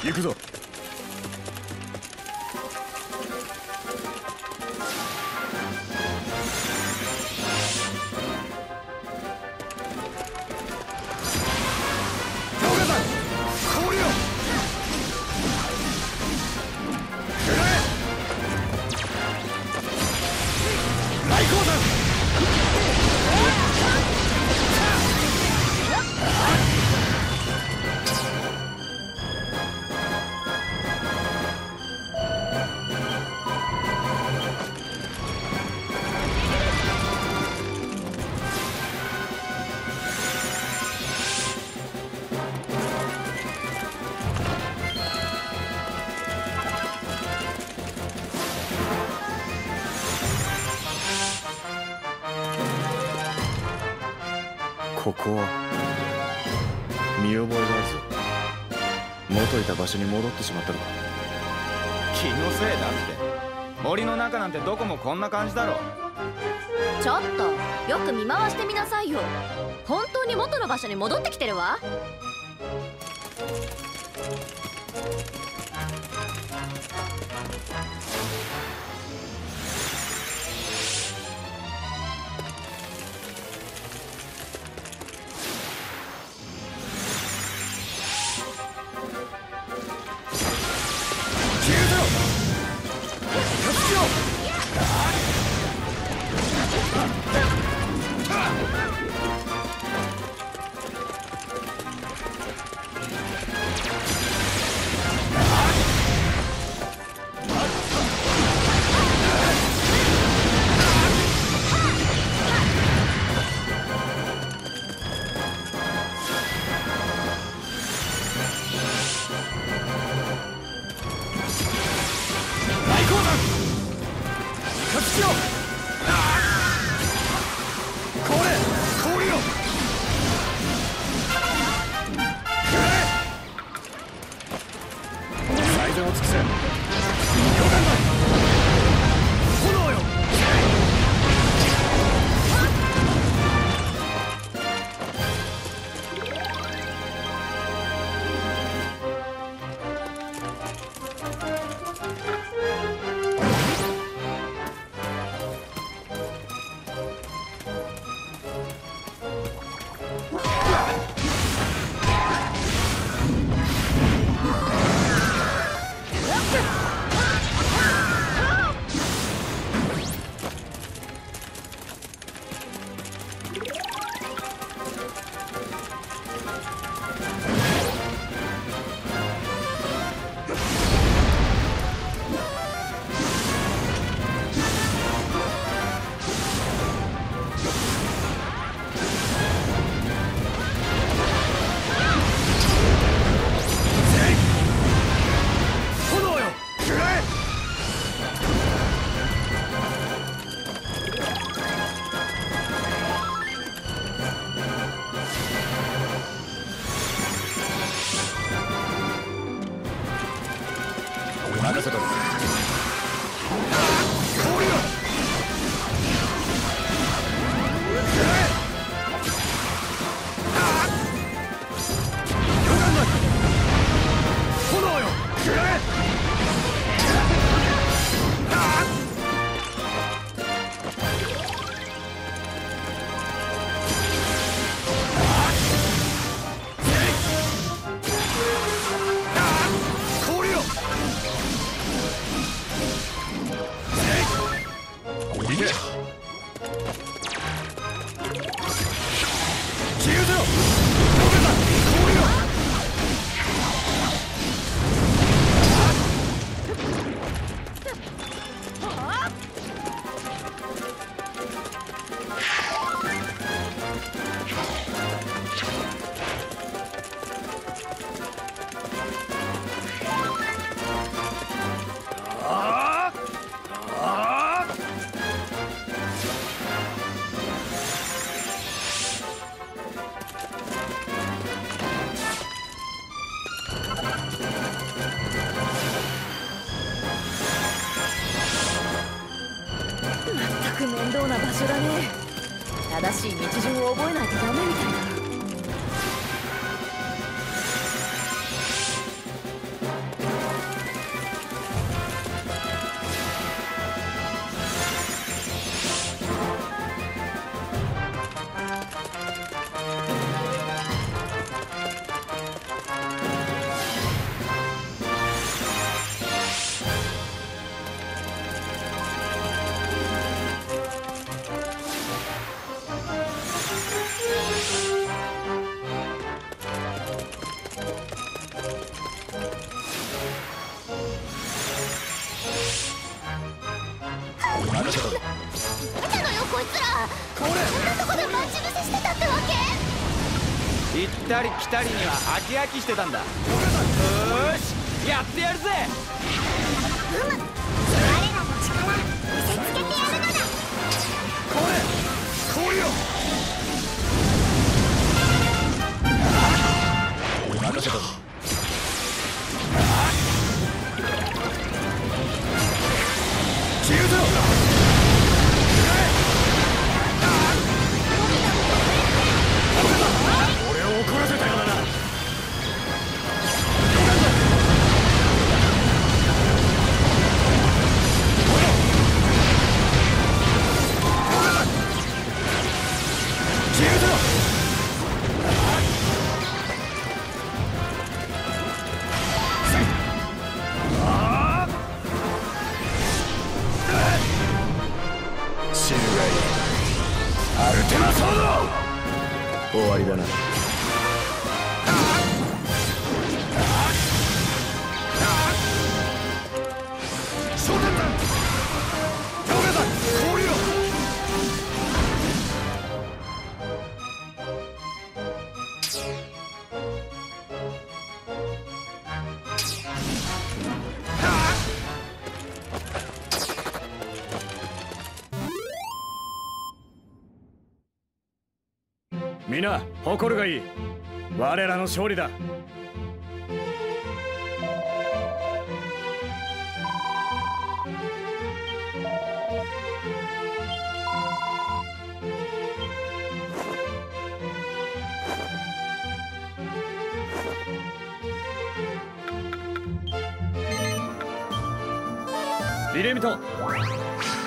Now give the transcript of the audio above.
行くぞ。ここは見覚えがあるぞ。元いた場所に戻ってしまったのか。 気のせいだって。森の中なんてどこもこんな感じだろ。 ちょっとよく見回してみなさいよ。本当に元の場所に戻ってきてるわ。 任せたぞ。 面倒な場所だね。正しい道順を覚えないとダメみたいだ。 なんだのよこいつら。こんなとこで待ち伏せしてたってわけ？ 行ったり来たりには飽き飽きしてたんだ。よーしやってやるぜ。 我らの力見せつけてやるのだ。 氷よ。任せたぞ。消えるぞ。俺を怒らせたようだな。消えるぞ。死ぬがいい。アルテマソード。終わりだな。昇天弾。ガオガさん、氷よ。皆誇るがいい。我らの勝利だ。リレミト